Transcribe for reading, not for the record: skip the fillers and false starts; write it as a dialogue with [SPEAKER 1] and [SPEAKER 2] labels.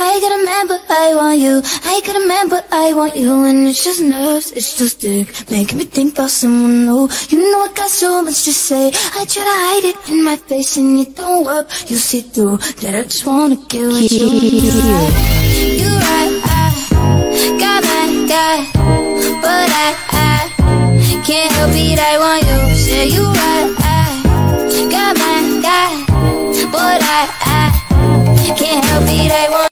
[SPEAKER 1] I got a man but I want you. I got a man but I want you. And it's just nerves, it's just dick, making me think about someone new. You know I got so much to say. I try to hide it in my face and it don't work. You see through that I just wanna get with you. You right, I got my guy, but I can't help it, I want you. Say you right, I got my guy, but I can't help it, I want